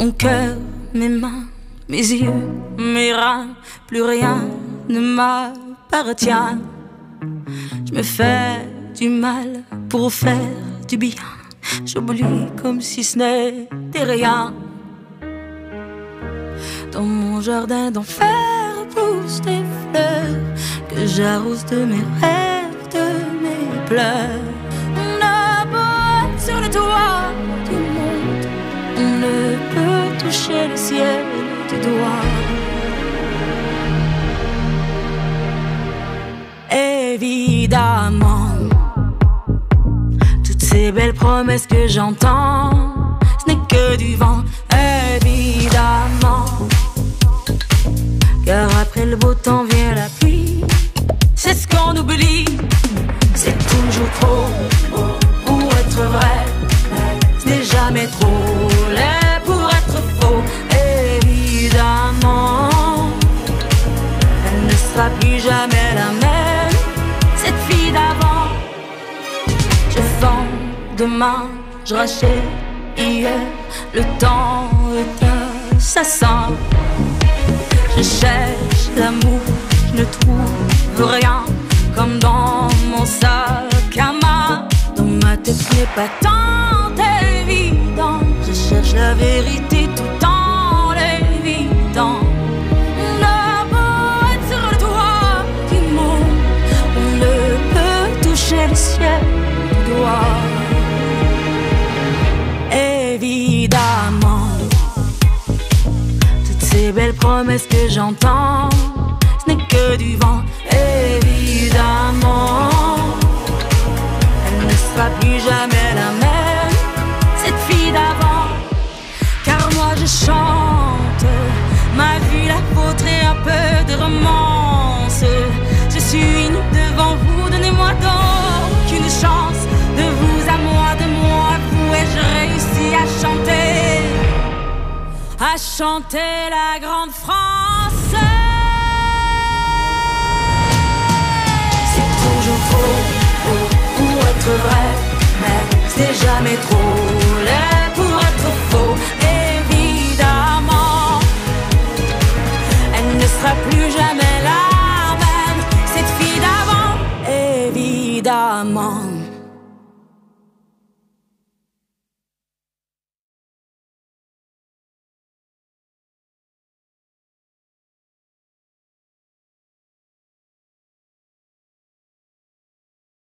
Mon cœur, mes mains, mes yeux, mes reins, plus rien ne m'appartient. Je me fais du mal pour faire du bien. J'oublie comme si ce n'était rien. Dans mon jardin d'enfer poussent des fleurs que j'arrose de mes rêves, de mes pleurs. On a beau être sur le toit du monde, on ne peut toucher le ciel du doigt. Évidemment, toutes ces belles promesses que j'entends, ce n'est que du vent. Évidemment, car après le beau temps vient la pluie. C'est ce qu'on oublie. C'est toujours trop pour être vrai. Ce n'est jamais trop laid pour être faux. Évidemment, elle ne sera plus jamais la même, cette fille d'avant. Je vends demain, je rachète hier. Le temps est assassin. Je cherche l'amour, je ne trouve rien, comme dans mon sac à main. Dans ma tête ce n'est pas tant évident. Je cherche la vérité tout en l'évitant. On a beau être sur le toit du monde, on ne peut toucher le ciel du doigt. Évidemment, ces belles promesses que j'entends, ce n'est que du vent. Évidemment, elle ne sera plus jamais la même, cette fille d'avant. Car moi je chante ma vie, la vôtre et un peu de romance. Je suis nue devant vous, donnez-moi donc une chance. De vous à moi, de moi à vous, et je réussis à chanter la grande France. C'est toujours trop pour être vrai, mais c'est jamais trop laid pour être faux. Évidemment, elle ne sera plus jamais la même, cette fille d'avant. Évidemment.